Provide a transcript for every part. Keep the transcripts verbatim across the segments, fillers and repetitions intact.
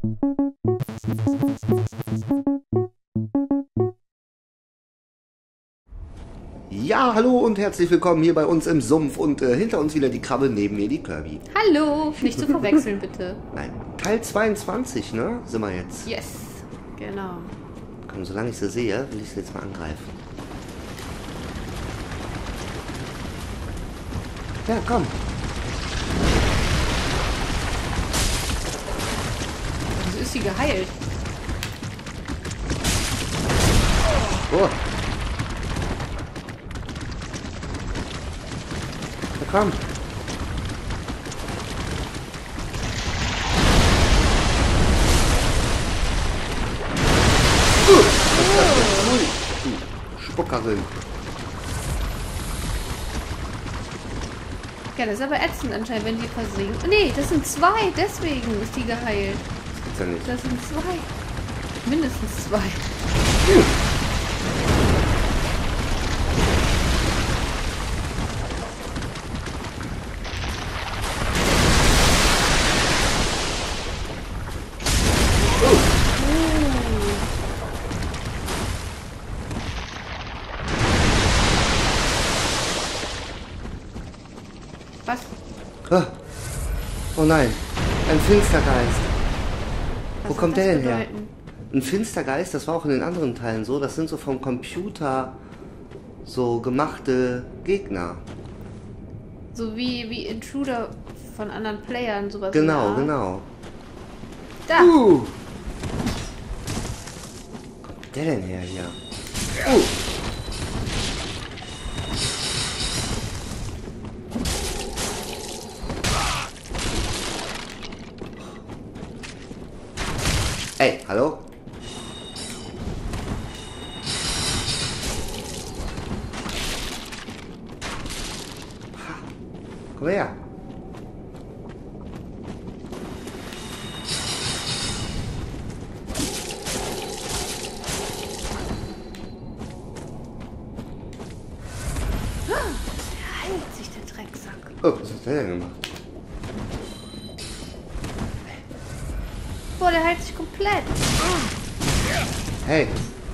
Ja, hallo und herzlich willkommen hier bei uns im Sumpf und äh, hinter uns wieder die Krabbe, neben mir die Kirby. Hallo, nicht zu verwechseln bitte. Nein, Teil zweiundzwanzig, ne? Sind wir jetzt. Yes, genau. Komm, solange ich sie sehe, will ich sie jetzt mal angreifen. Ja, komm. Wieso ist sie geheilt? Oh. Ja, komm. Uh, was ist das denn? Ui, du Spuckerin. Ja, das ist aber ätzend anscheinend, wenn die versinken. Nee, das sind zwei, deswegen ist die geheilt. Das gibt's ja nicht. Das sind zwei. Mindestens zwei. Uh. Was? Ah. Oh nein, ein Finstergeist. Was Wo soll kommt das der denn her? bedeuten? Ein Finstergeist, das war auch in den anderen Teilen so, das sind so vom Computer so gemachte Gegner. So wie, wie Intruder von anderen Playern, sowas. Genau, in der Art. genau. Da! Uh. Wo kommt der denn her hier? Uh. Ey, hallo? Komm her. Der heilt sich, der Drecksack. Oh, was hat der denn gemacht? Boah, der heilt sich komplett. Hey.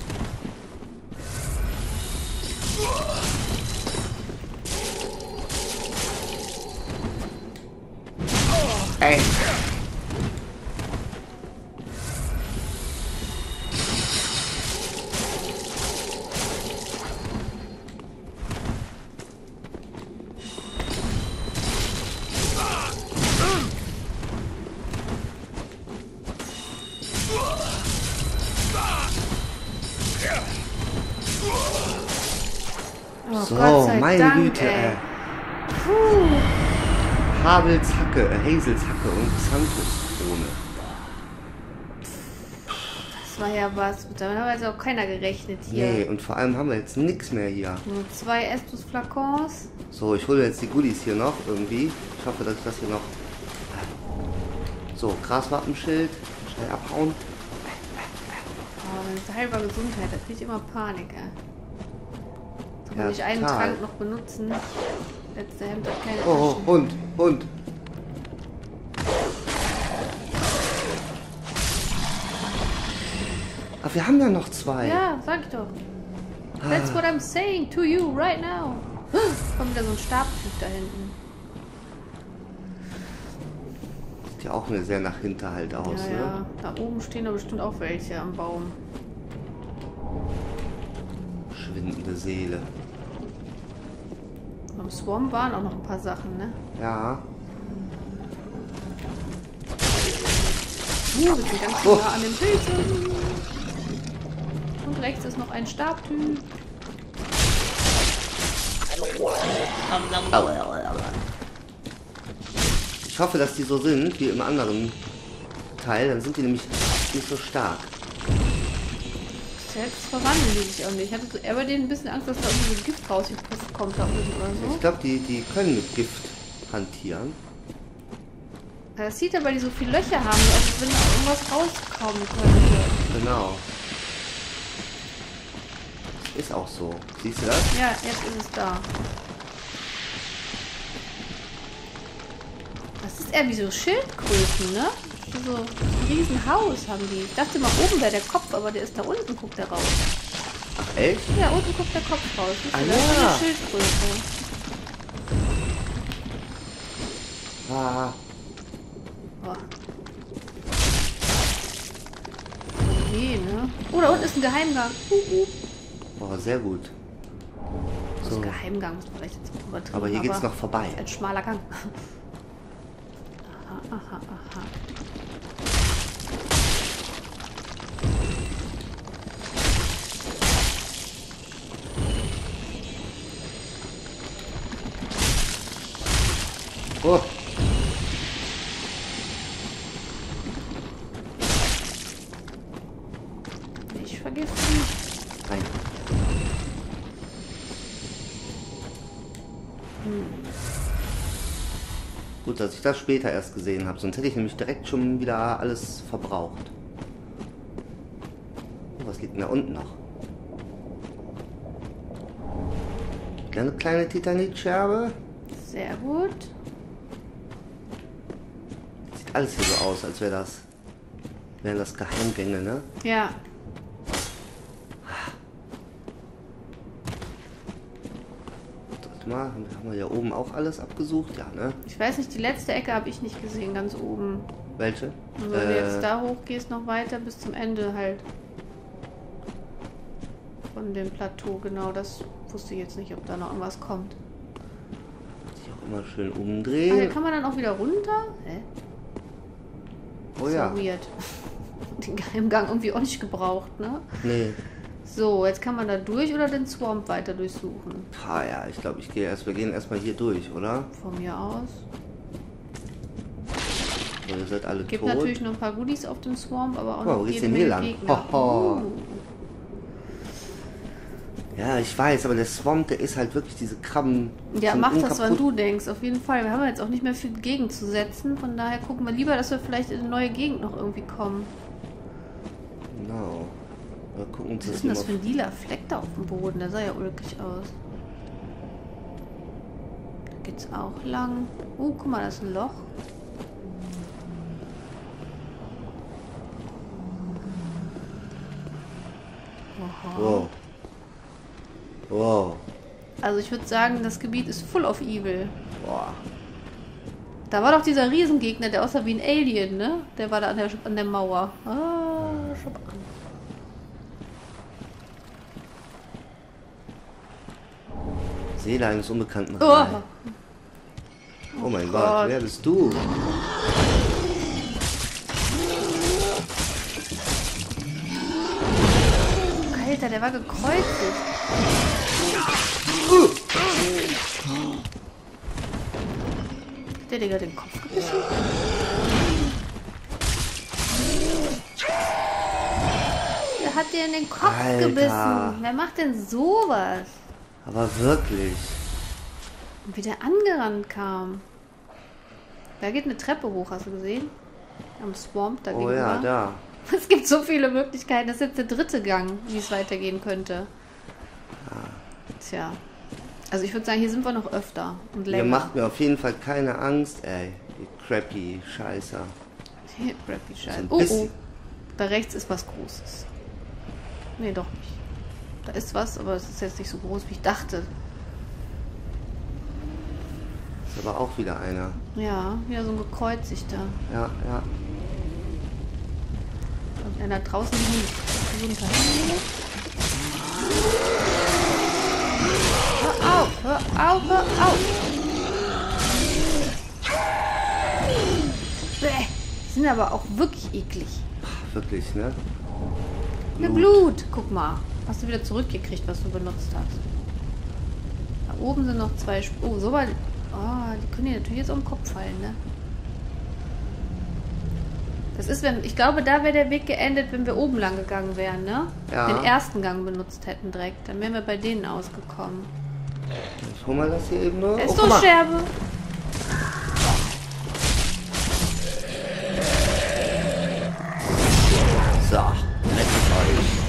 Ey. Oh, So, Gott sei meine Dank, Güte, ey. ey. Puh. Havelshacke, äh, Hazelshacke und Xanthuskrone. Das war ja was. Damit hat also auch keiner gerechnet hier. Nee, und vor allem haben wir jetzt nichts mehr hier. Nur zwei Estus-Flakons. So, ich hole jetzt die Goodies hier noch irgendwie. Ich hoffe, dass ich das hier noch... So, Graswappenschild. Schnell abhauen. Oh, das ist heilbar Gesundheit. Da kriege ich immer Panik, ey. Kann man Ja, nicht einen total. Trank noch benutzen. Letzte Hemd hat keine Oh, Taschen. Hund, Hund. Ach, wir haben ja noch zwei. Ja, sag ich doch. That's what I'm saying to you right now. Kommt wieder so ein Stabtyp da hinten. Sieht ja auch eine sehr nach Hinterhalt aus, Ja, ne? ja. Da oben stehen da bestimmt auch welche am Baum. Schwindende Seele. Am Swamp waren auch noch ein paar Sachen, ne? Ja. Uh, wir sind ganz Oh. nah an den Pilzen. Und rechts ist noch ein Stabtyp. Ich hoffe, dass die so sind wie im anderen Teil. Dann sind die nämlich nicht so stark. Jetzt verwandeln die sich auch nicht. Ich hatte so eher bei denen ein bisschen Angst, dass da irgendwie so Gift rausgepresst kommt da unten oder so. Ich glaube, die, die können mit Gift hantieren. Das sieht aber, die so viele Löcher haben, als wenn da irgendwas rauskommen könnte. Genau. Ist auch so. Siehst du das? Ja, jetzt ist es da. Das ist eher wie so Schildkröten, ne? So so ein Riesenhaus haben die. Ich dachte mal, oben wäre der Kopf, aber der ist da unten, guckt der raus. Ach, echt? Ja, unten guckt der Kopf raus. Ah, das ja. ist eine Schildkröte. Ah. Oh. Okay, ne? Oh, da unten ist ein Geheimgang. Uh, uh. Oh, sehr gut. Das So. Geheimgang muss man vielleicht jetzt auch übertrieben. Aber hier geht's noch vorbei. Ein schmaler Gang. Aha, aha, aha. Oh. Nicht vergiften. Nein. Hm. Gut, dass ich das später erst gesehen habe, sonst hätte ich nämlich direkt schon wieder alles verbraucht. Oh, was liegt denn da unten noch? Eine kleine Titanitscherbe. Sehr gut. Sieht alles hier so aus, als wäre das, wären das Geheimgänge, ne? Ja. Warte mal, haben wir hier oben auch alles abgesucht? Ja, ne? Ich weiß nicht, die letzte Ecke habe ich nicht gesehen, ganz oben. Welche? Und wenn du Äh, jetzt da hochgehst, noch weiter bis zum Ende halt. Von dem Plateau, genau, das wusste ich jetzt nicht, ob da noch irgendwas kommt. sich auch immer schön Ah, hier umdrehen. kann man dann auch wieder runter? Hä? Oh So ja. weird. Den Geheimgang irgendwie auch nicht gebraucht, ne? Nee. So, jetzt kann man da durch oder den Swamp weiter durchsuchen. Ah ja, ich glaube, ich gehe erst, wir gehen erstmal hier durch, oder? Von mir aus. So, ihr seid alle Gibt tot. natürlich noch ein paar Goodies auf dem Swamp, aber auch Guck mal, wo noch geht's jede denn hier Menge lang? Gegner. Hoho. Uh. Ja, ich weiß, aber der Swamp, der ist halt wirklich diese Krabben. Ja, sind mach das, wann unkaputt. du denkst. Auf jeden Fall. Wir haben jetzt auch nicht mehr viel gegenzusetzen. Von daher gucken wir lieber, dass wir vielleicht in eine neue Gegend noch irgendwie kommen. Genau. Wir gucken uns Was das ist denn das mal für ein lila Fleck da auf dem Boden? Der sah ja ulkig aus. Da geht's auch lang. Oh, guck mal, da ist ein Loch. Oha. Wow. Wow. Also ich würde sagen, das Gebiet ist full of evil. Boah. Da war doch dieser Riesengegner, der aussah wie ein Alien, ne? Der war da an der, an der Mauer. Ah, schau mal an. Seele eines Unbekannten. Oh, Rein. Oh mein Gott. Gott. Wer bist du? Alter, der war gekreuzigt. Hat der Digga den Kopf gebissen? Der hat dir in den Kopf Alter. gebissen. Wer macht denn sowas? Aber wirklich. Und wie der angerannt kam. Da geht eine Treppe hoch, hast du gesehen? Am Swamp da Oh ja, da. Es gibt so viele Möglichkeiten. Das ist jetzt der dritte Gang, wie es weitergehen könnte. Tja. Also ich würde sagen, hier sind wir noch öfter und Ihr länger. macht mir auf jeden Fall keine Angst, ey. Ihr crappy Scheißer. Hier, crappy Scheiße. So ein Oh, oh. bisschen. Da rechts ist was Großes. Nee, doch nicht. Da ist was, aber es ist jetzt nicht so groß, wie ich dachte. Ist aber auch wieder einer. Ja, wieder so ein gekreuzigter. Ja, ja. Und einer draußen liegt. Gesundheit. Hör auf, hör auf, hör auf. Bäh, die sind aber auch wirklich eklig. Wirklich, ne? Eine Blut. Guck mal. Hast du wieder zurückgekriegt, was du benutzt hast. Da oben sind noch zwei Sp Oh, so weit. Oh, die können dir natürlich jetzt um den Kopf fallen, ne? Das ist, wenn. Ich glaube, da wäre der Weg geendet, wenn wir oben lang gegangen wären, ne? Ja. Den ersten Gang benutzt hätten direkt. Dann wären wir bei denen ausgekommen. Ich hol mal das hier eben nur. Da ist Oh, doch guck mal. Scherbe. So, rettet euch.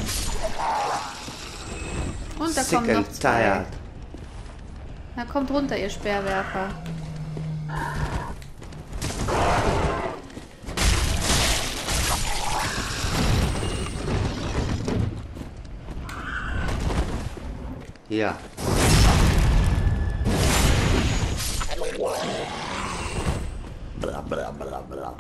Und da Sick kommen noch and zwei. tired. Na, kommt runter, ihr Speerwerfer. Ja. Bla bla bla bla.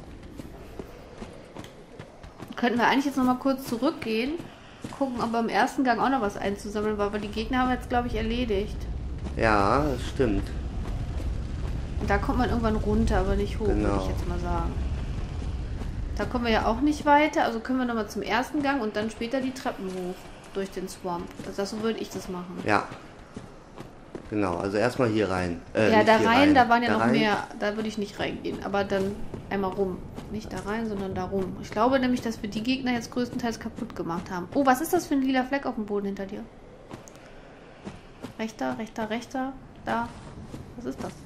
Könnten wir eigentlich jetzt noch mal kurz zurückgehen, gucken, ob wir im ersten Gang auch noch was einzusammeln war, weil die Gegner haben wir jetzt, glaube ich, erledigt. Ja, das stimmt. Und da kommt man irgendwann runter, aber nicht hoch, Genau. würde ich jetzt mal sagen. Da kommen wir ja auch nicht weiter, also können wir noch mal zum ersten Gang und dann später die Treppen hoch durch den Swamp. Also das, so würde ich das machen. Ja. Genau, also erstmal hier rein. Äh, Ja, nicht da hier rein, da waren ja Da noch rein? mehr, da würde ich nicht reingehen, aber dann einmal rum. Nicht da rein, sondern da rum. Ich glaube nämlich, dass wir die Gegner jetzt größtenteils kaputt gemacht haben. Oh, was ist das für ein lila Fleck auf dem Boden hinter dir? Rechter, rechter, rechter, da. Was ist das?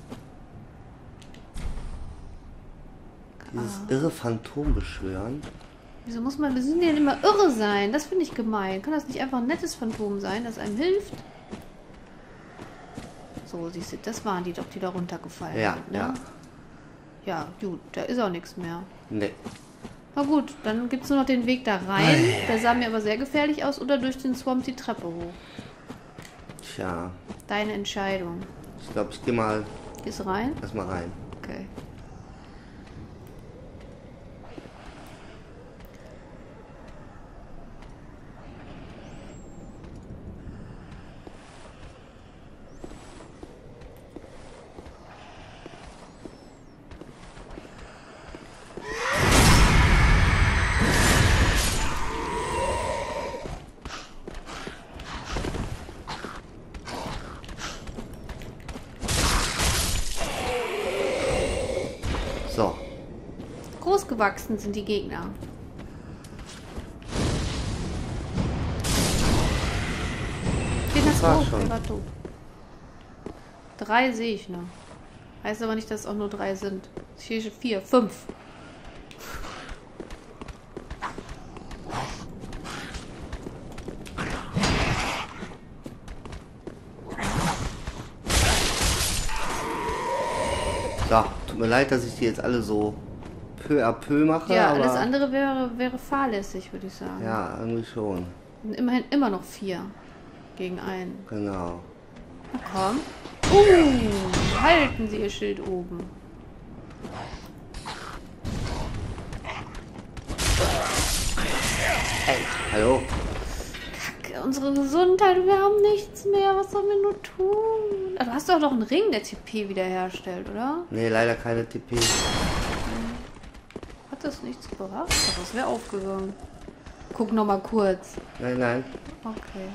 Dieses Ah. irre Phantom beschwören. Wieso muss man, wir müssen ja immer irre sein? Das finde ich gemein. Kann das nicht einfach ein nettes Phantom sein, das einem hilft? So, siehst du, das waren die doch, die da runtergefallen Ja, sind, ne? ja. Ja, gut, da ist auch nichts mehr. Ne. Na gut, dann gibt es nur noch den Weg da rein. Der sah mir aber sehr gefährlich aus. Oder durch den Swamp die Treppe hoch. Tja. Deine Entscheidung. Ich glaube, ich gehe mal Gehst rein? erstmal rein. Okay. So. Großgewachsen sind die Gegner. Den hast du war hoch, schon. der war tot. Drei sehe ich noch. Heißt aber nicht, dass es auch nur drei sind. Hier steht vier, fünf. So, tut mir leid, dass ich die jetzt alle so peu à peu mache. Ja, aber alles andere wäre, wäre fahrlässig, würde ich sagen. Ja, irgendwie schon. Und immerhin immer noch vier gegen einen. Genau. Na komm. Uh, halten Sie Ihr Schild oben. Ey, hallo? Kacke, unsere Gesundheit, wir haben nichts mehr. Was sollen wir nur tun? Ah, du hast doch noch einen Ring, der T P wiederherstellt, oder? Nee, leider keine T P. Hat das nichts gebracht? Ach, das wäre aufgegangen. Guck noch mal kurz. Nein, nein. Okay.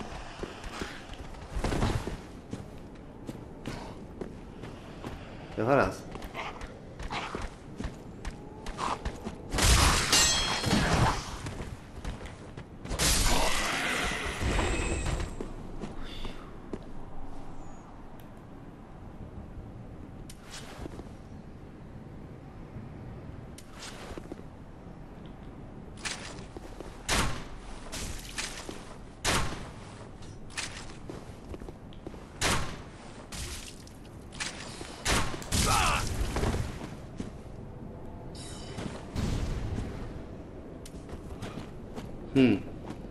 Wer war das? Hm.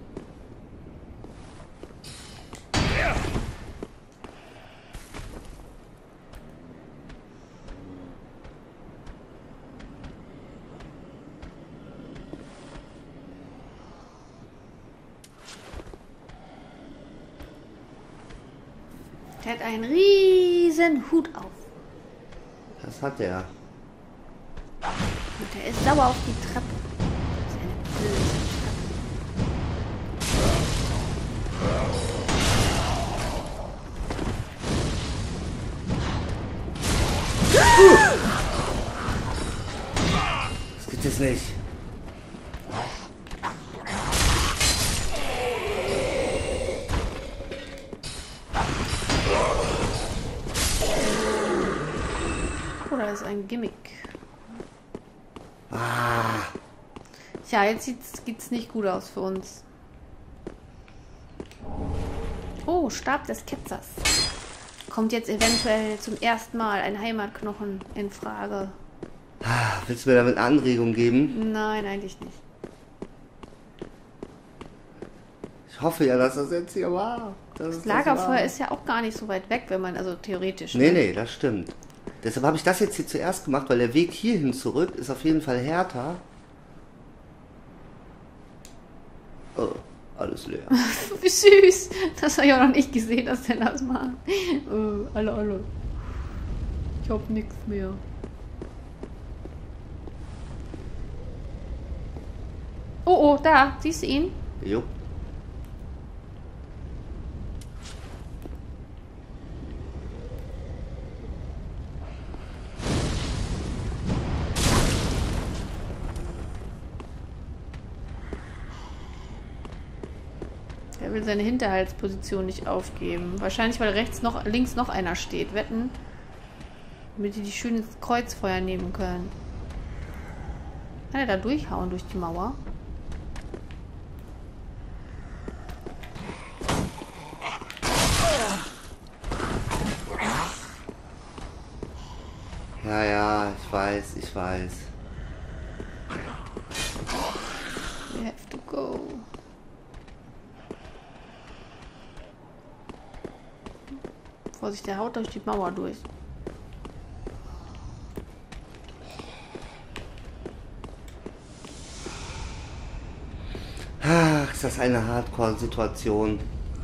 Der hat einen riesen Hut auf. Das hat er. Und der ist sauer auf die Treppe. Das ist eine böse Das gibt es nicht. Oder ist ein Gimmick. Ah. Tja, jetzt sieht's, sieht's nicht gut aus für uns. Oh, Stab des Ketzers. Kommt jetzt eventuell zum ersten Mal ein Heimatknochen in Frage. Ah, willst du mir damit eine Anregung geben? Nein, eigentlich nicht. Ich Ich hoffe ja, dass das jetzt hier war. Das, Das Lagerfeuer ist ja auch gar nicht so weit weg, wenn man, also theoretisch. Nee, ne? nee, das stimmt. Deshalb habe ich das jetzt hier zuerst gemacht, weil der Weg hierhin zurück ist auf jeden Fall härter. Oh, alles leer. Wie süß. Das habe ich auch noch nicht gesehen, dass der das macht. Oh, alle, alle. Ich hab nichts mehr. Oh, oh, da. Siehst du ihn? Jo. Er will seine Hinterhaltsposition nicht aufgeben. Wahrscheinlich, weil rechts noch, links noch einer steht. Wetten? Damit die die schön ins Kreuzfeuer nehmen können. Kann er da durchhauen durch die Mauer? Ja, ja, ich weiß, ich weiß. We have to go. Vorsicht, der haut durch die Mauer durch. Ach, ist das eine Hardcore-Situation.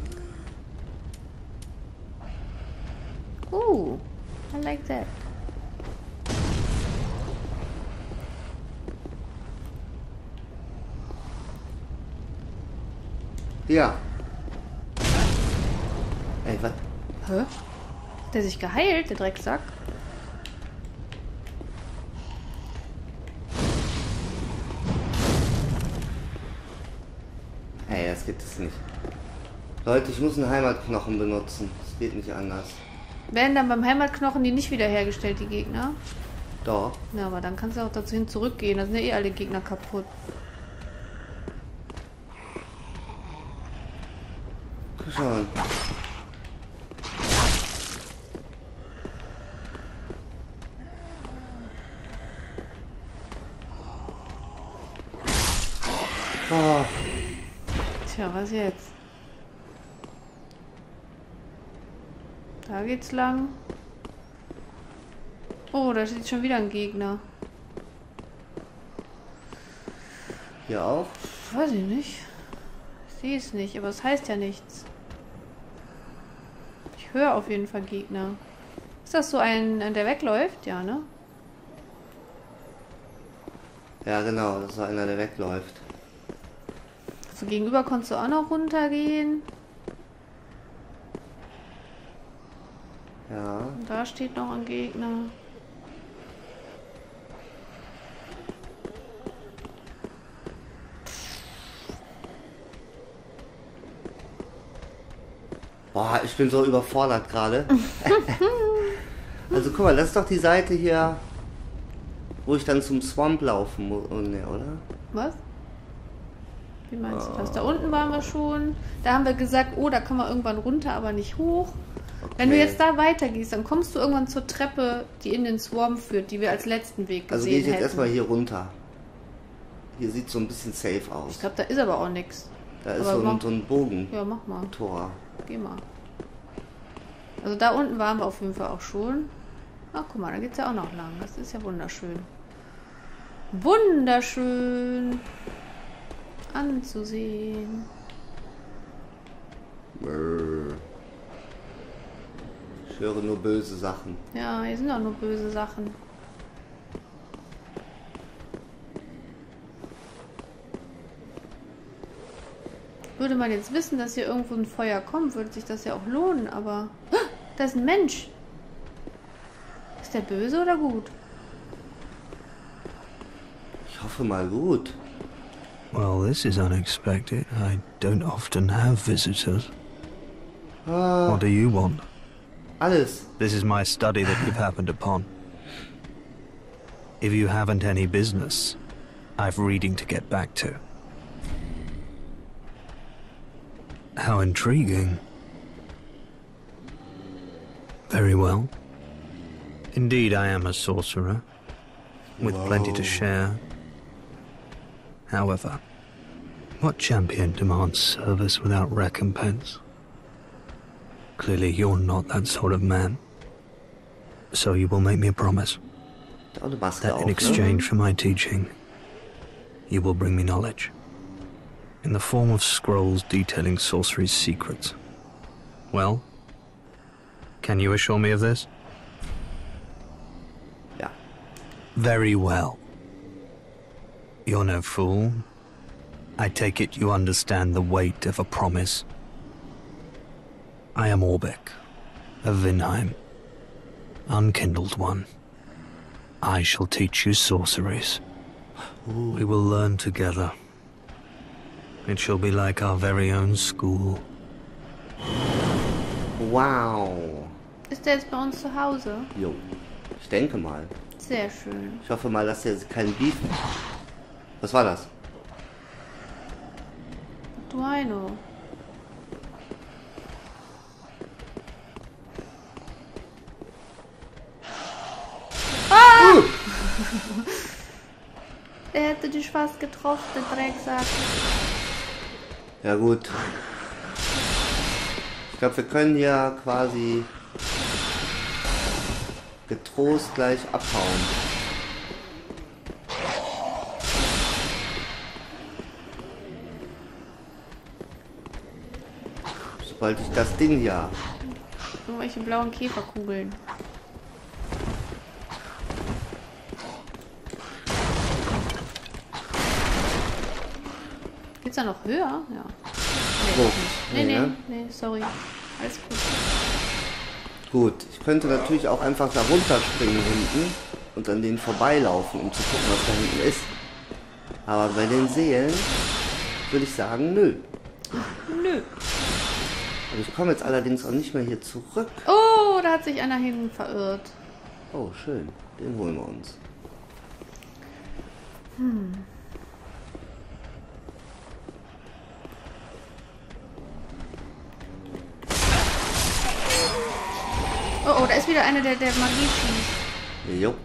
Oh, I like that. Ja. Ey, was? Hä? Hat der sich geheilt, der Drecksack? Ey, das geht es nicht. Leute, ich muss einen Heimatknochen benutzen. Das geht nicht anders. Werden dann beim Heimatknochen die nicht wiederhergestellt, die Gegner? Doch. Ja, aber dann kannst du auch dazu hin zurückgehen. Da sind ja eh alle Gegner kaputt. Guck schon. Oh. Tja, was jetzt? Da geht's lang. Oh, da steht schon wieder ein Gegner. Hier auch? Weiß ich nicht. Ich sehe es nicht, aber es heißt ja nichts. Ich höre auf jeden Fall Gegner. Ist das so ein, der wegläuft? Ja, ne? Ja, genau. Das ist einer, der wegläuft. So gegenüber konntest du auch noch runtergehen. Ja. Und da steht noch ein Gegner. Boah, ich bin so überfordert gerade. Also guck mal, das ist doch die Seite hier, wo ich dann zum Swamp laufen muss, oh, ne, oder? Was? Wie meinst du das? Da unten waren wir schon. Da haben wir gesagt, oh, da kann man irgendwann runter, aber nicht hoch. Okay. Wenn du jetzt da weitergehst, dann kommst du irgendwann zur Treppe, die in den Swamp führt, die wir als letzten Weg gesehen Also gehe ich jetzt hätten. erstmal hier runter. Hier sieht so ein bisschen safe aus. Ich glaube, da ist aber auch nichts. Da ist aber so ein, mach- so ein Bogen. Ja, mach mal. Tor. Geh mal. Also da unten waren wir auf jeden Fall auch schon. Ach, guck mal, da geht's ja auch noch lang. Das ist ja wunderschön. Wunderschön anzusehen. Brrr. Ich höre nur böse Sachen. Ja, hier sind auch nur böse Sachen. Würde man jetzt wissen, dass hier irgendwo ein Feuer kommt, würde sich das ja auch lohnen, aber... Ah, da ist ein Mensch. Ist der böse oder gut? Ich hoffe mal gut. Well, this is unexpected. I don't often have visitors. Ah, What do you want? alles. This is my study that you've happened upon. If you haven't any business, I've reading to get back to. How intriguing. Very well. Indeed, I am a sorcerer, with plenty to Whoa. share. However, What champion demands service without recompense? Clearly you're not that sort of man. So you will make me a promise Auch eine Maske that auf, in ne? exchange for my teaching, you will bring me knowledge. In the form of scrolls detailing sorcery's secrets. Well, can you assure me of this? Ja. Very well. You're no fool. I take it you understand the weight of a promise. I am Orbeck, of Vinheim, unkindled one. I shall teach you sorceries. We will learn together. It shall be like our very own school. Wow. Ist der jetzt bei uns zu Hause? Jo. Ich denke mal. Sehr schön. Ich hoffe mal, dass der keinen Beef. Was war das? Duino. Ah! Der hätte dich fast getroffen, der Drecksack. Ja gut. Ich glaube, wir können ja quasi getrost gleich abhauen. Sobald ich das Ding hier... Irgendwelche blauen Käferkugeln. Geht's da noch höher? Ja. Nee, Oh, nee, nee, ne? nee, sorry. Alles gut. Gut, ich könnte natürlich auch einfach da runterspringen hinten und an denen vorbeilaufen, um zu gucken, was da hinten ist. Aber bei den Seelen würde ich sagen, nö. Nö. Und ich komme jetzt allerdings auch nicht mehr hier zurück. Oh, da hat sich einer hinten verirrt. Oh, schön. Den holen wir uns. Hm. Oh, oh, da ist wieder einer, der, der Magie schießt. Jo.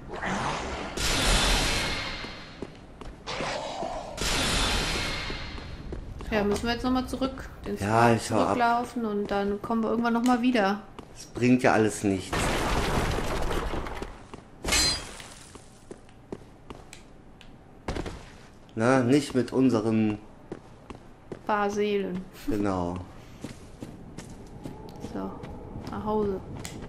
Ja, müssen wir jetzt nochmal zurück ins Ja, ich hau ab. zurücklaufen und dann kommen wir irgendwann nochmal wieder. Es bringt ja alles nichts. Na, nicht mit unseren... Paar Seelen. Genau. So, nach Hause.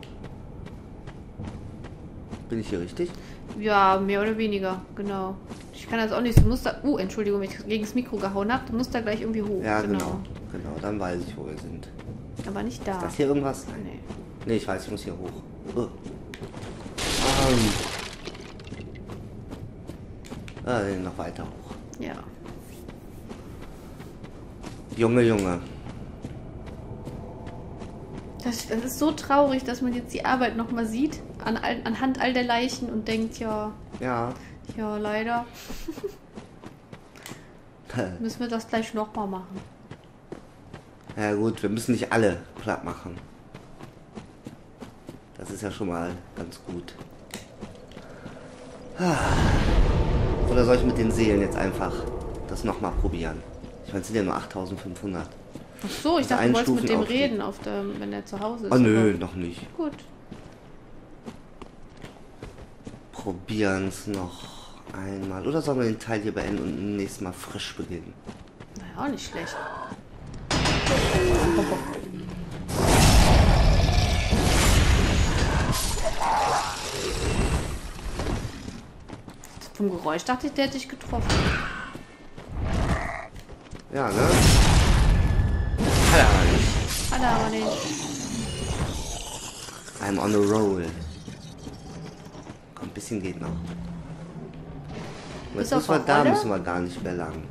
Bin ich hier richtig? Ja, mehr oder weniger, genau. Ich kann das auch nicht, du musst da... Uh, Entschuldigung, wenn ich gegen das Mikro gehauen habe. Du musst da gleich irgendwie hoch. Ja, genau. Genau, dann weiß ich, wo wir sind. Aber nicht da. Ist das hier irgendwas? Nein. Nee. Nee, ich weiß, ich muss hier hoch. Oh. Ähm. Ah, nee, noch weiter hoch. Ja. Junge, Junge. Das, das ist so traurig, dass man jetzt die Arbeit nochmal sieht, an, all- anhand all der Leichen und denkt, ja, Ja. ja, leider. Müssen wir das gleich nochmal machen. Ja gut, wir müssen nicht alle platt machen. Das ist ja schon mal ganz gut. Oder soll ich mit den Seelen jetzt einfach das nochmal probieren? Ich meine, es sind ja nur achttausendfünfhundert. Ach so, ich Also dachte, du wolltest mit dem Einstufen reden, auf der, wenn er zu Hause ist. Oh nö, aber- noch nicht. Gut. Probieren es noch einmal. Oder sollen wir den Teil hier beenden und im nächsten Mal frisch beginnen? Naja, auch nicht schlecht. Vom Geräusch dachte ich, der hätte dich getroffen. Ja, ne? Hat er aber nicht. Hat er aber nicht. I'm on a roll. Komm, ein bisschen geht noch. Und jetzt Bist du müssen wir, auf der da Rolle? müssen wir gar nicht mehr lang.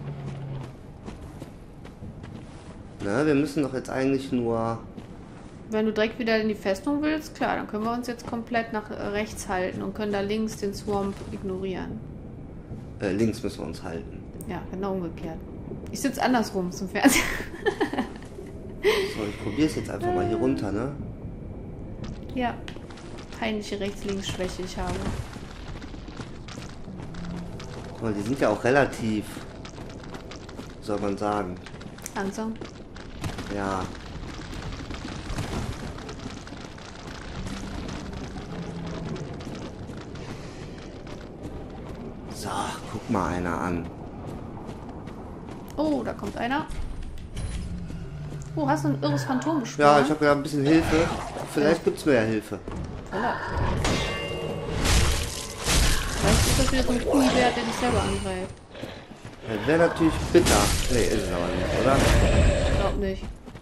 Na, wir müssen doch jetzt eigentlich nur... Wenn du direkt wieder in die Festung willst, klar, dann können wir uns jetzt komplett nach äh, rechts halten und können da links den Swamp ignorieren. Äh, links müssen wir uns halten. Ja, genau umgekehrt. Ich sitze andersrum zum Fernsehen. So, ich probiere es jetzt einfach mal hier runter, ne? Ja. Peinliche Rechts-Links-Schwäche ich habe. Guck mal, die sind ja auch relativ soll man sagen? Langsam. Ja. So, guck mal einer an. Oh, da kommt einer. Oh, hast du ein irres Phantom beschworen? Ja, ich habe ja ein bisschen Hilfe. Vielleicht gibt's mir ja Hilfe. Voilà. Vielleicht ist das wieder so ein Kunibert, der dich selber angreift. Das wäre natürlich bitter. Nee, ist es aber nicht, oder? Ich glaub nicht.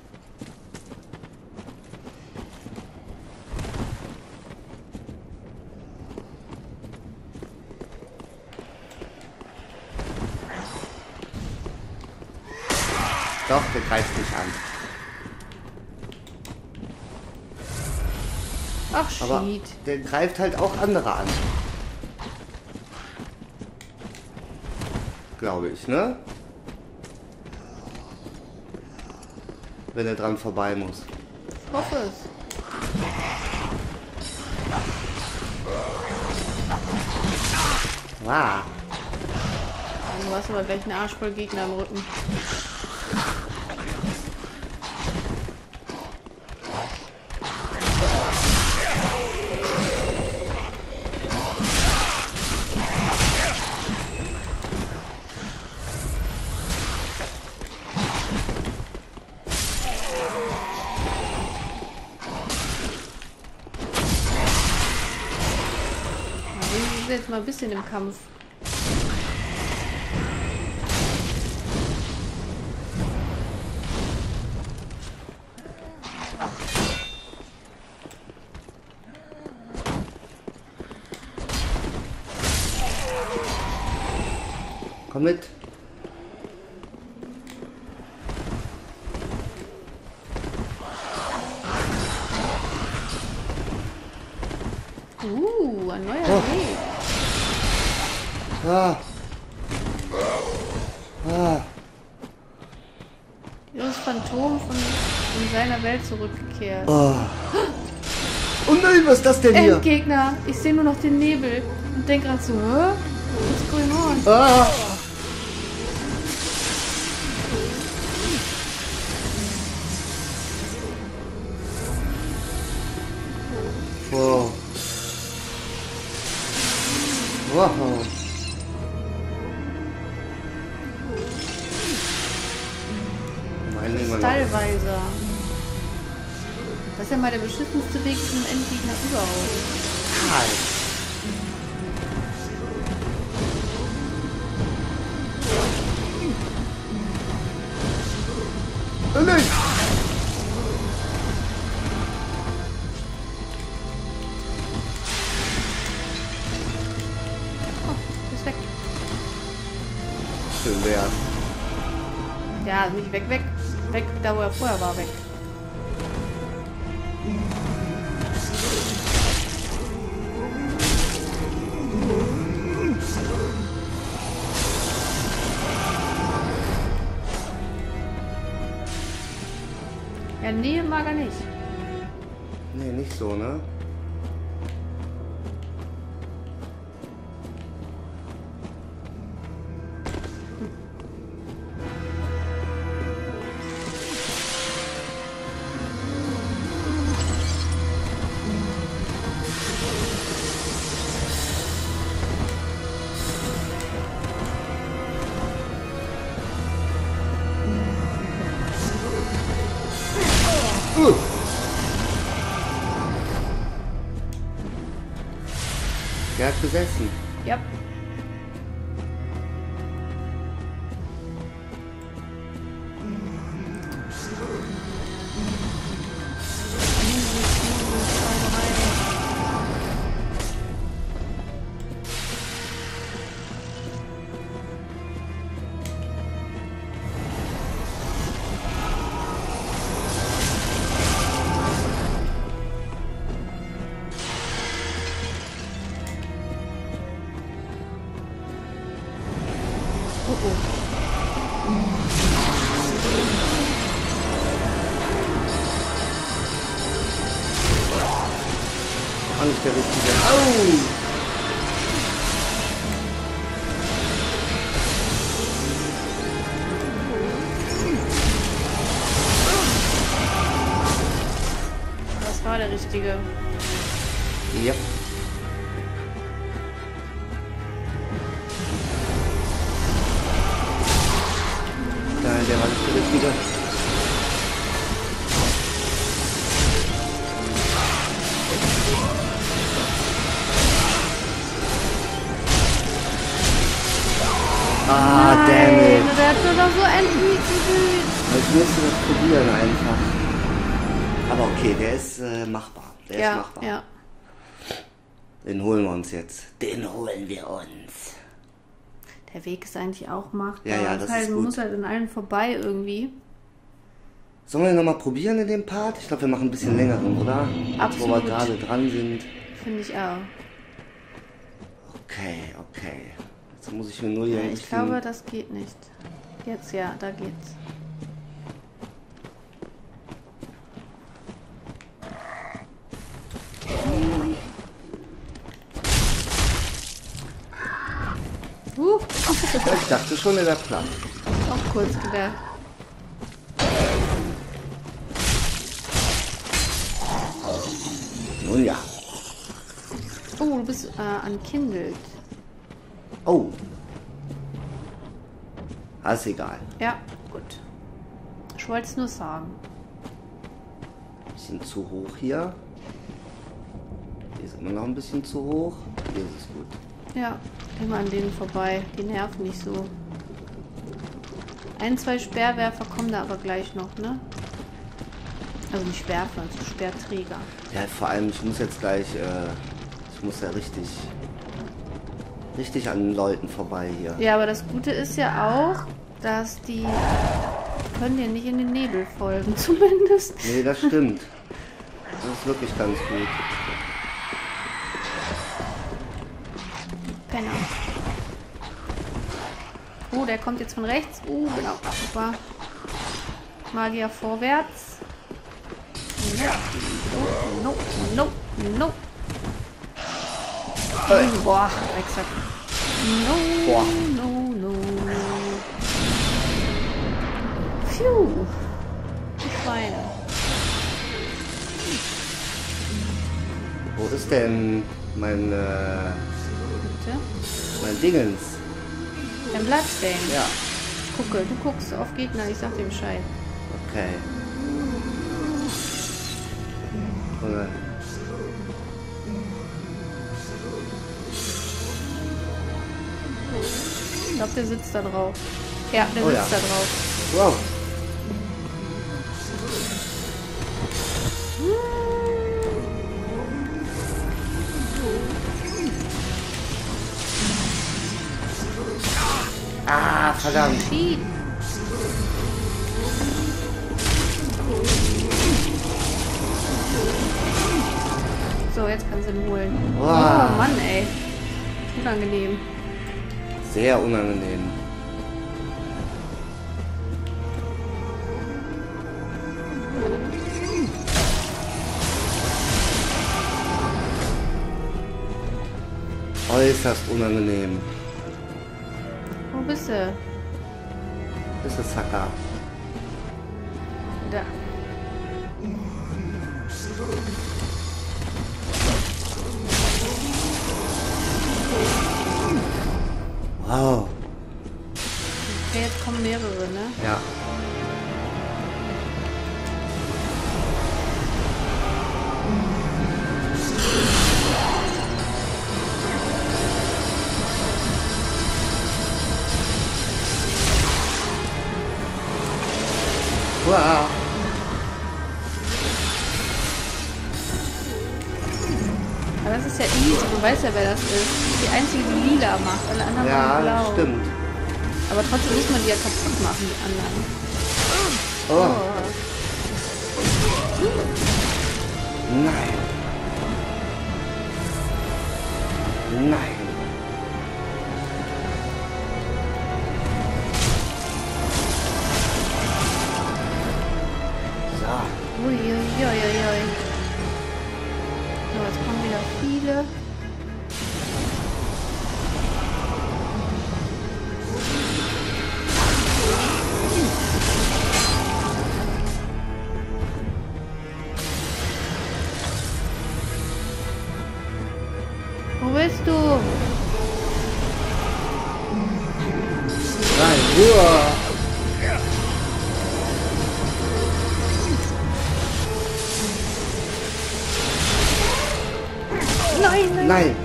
Doch, der greift mich an. Ach, Aber shit. der greift halt auch andere an. Glaube ich, ne? Wenn er dran vorbei muss. Ich hoffe es. Wow. Du hast aber gleich einen Arsch voll Gegner im Rücken. Wir sind jetzt mal ein bisschen im Kampf. Komm mit. Uh, ein neuer Oh. Weg. Ah. Ah. Das Phantom von in seiner Welt zurückgekehrt. Oh. Oh nein, was ist das denn hier? Endgegner! Ich sehe nur noch den Nebel und denke gerade so, hä? What's going on? Ah. Wow. Wow. Meine immer noch. Stallweiser. Das ist ja mal der beschissenste Weg zum Endgegner überhaupt. Halt. Oh nein. Oh, ist weg. Schön wär's. Ja, nicht weg, weg. Weg, da wo er vorher war, weg. Ja, Nähe mag er nicht. Nee, nicht so, ne? Uh. Der hat besessen. Ja. Oh oh. Auch nicht der richtige. Au! richtige. Ja. Nein, der war nicht der richtige. Ah, Nein, damn it. der hat nur noch so ein Güte. Ich müsste das probieren einfach. Aber okay, der ist äh, machbar. Der Ja, ist machbar. ja. Den holen wir uns jetzt. Den holen wir uns. Der Weg ist eigentlich auch machbar. Ja, ja, das halt, ist man gut. muss halt an allen vorbei irgendwie. Sollen wir den nochmal probieren in dem Part? Ich glaube, wir machen ein bisschen längeren, oder? Absolut. Wo wir gerade dran sind. Finde ich auch. Okay, okay. Jetzt muss ich mir nur hier Ja, ein ich bisschen... glaube, das geht nicht. Jetzt ja, da geht's. Uh, Ich dachte schon, der wäre platt. auch kurz gedacht. Nun ja. Oh, du bist äh, ankindelt. Oh. Ah, ist egal. Ja, gut. Ich wollte es nur sagen. Bisschen zu hoch hier. Hier ist immer noch ein bisschen zu hoch. Hier ist es gut. Ja, immer an denen vorbei. Die nerven nicht so. Ein, zwei Speerwerfer kommen da aber gleich noch, ne? Also nicht Speerwerfer, also Speerträger. Ja, vor allem, ich muss jetzt gleich, äh, ich muss ja richtig, richtig an den Leuten vorbei hier. Ja, aber das Gute ist ja auch, dass die können dir nicht in den Nebel folgen, zumindest. Nee, das stimmt. Das ist wirklich ganz gut. Penner. Oh, der kommt jetzt von rechts. Oh, genau. Super. Magier vorwärts. No, no, no, no. Hey. Boah, exakt. No, Boah. no, no. Phew. Die Schweine. Wo ist denn mein, äh, Bitte. mein Dingens? Dein Bloodstain. Ja, Ich gucke, du guckst auf Gegner, ich sag dir Bescheid. okay. Oder Ich glaube, der sitzt da drauf. Ja, der Oh sitzt ja. da drauf. wow. Ah, verdammt. Shit. So, jetzt kannst du ihn holen. Wow. Oh Mann, ey. Unangenehm. Sehr unangenehm. Äußerst unangenehm. Wo bist du? Das ist Hacker. Da. Wow. Okay, jetzt kommen mehrere, ne? Ja. Wow. Aber das ist ja easy, du weißt ja, wer das ist. Die einzige, die lila macht, alle anderen machen Ja, blau. stimmt. Aber trotzdem muss man die ja kaputt machen, die anderen. Oh, Oh. nein. Nein. So. Uiuiuiui. So, jetzt kommen wieder viele. Uah. Nein, nein. Nein.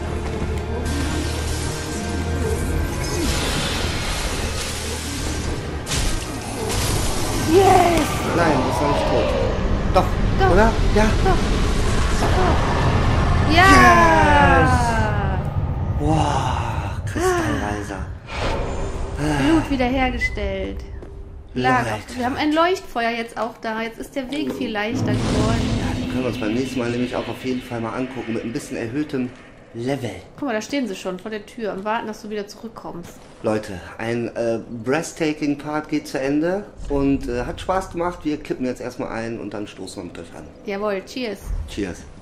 Yes. Nein, du bist noch nicht tot. Doch, Doch. oder? Ja. Doch. Doch. Ja. Wow, Kristallweiser. Blut wiederhergestellt. Lager. Leute. Wir haben ein Leuchtfeuer jetzt auch da. Jetzt ist der Weg viel leichter geworden. Ja, die können wir uns beim nächsten Mal nämlich auch auf jeden Fall mal angucken mit ein bisschen erhöhtem Level. Guck mal, da stehen sie schon vor der Tür und warten, dass du wieder zurückkommst. Leute, ein äh, breathtaking Part geht zu Ende und äh, hat Spaß gemacht. Wir klippen jetzt erstmal ein und dann stoßen wir mit euch an. Jawohl, cheers. Cheers.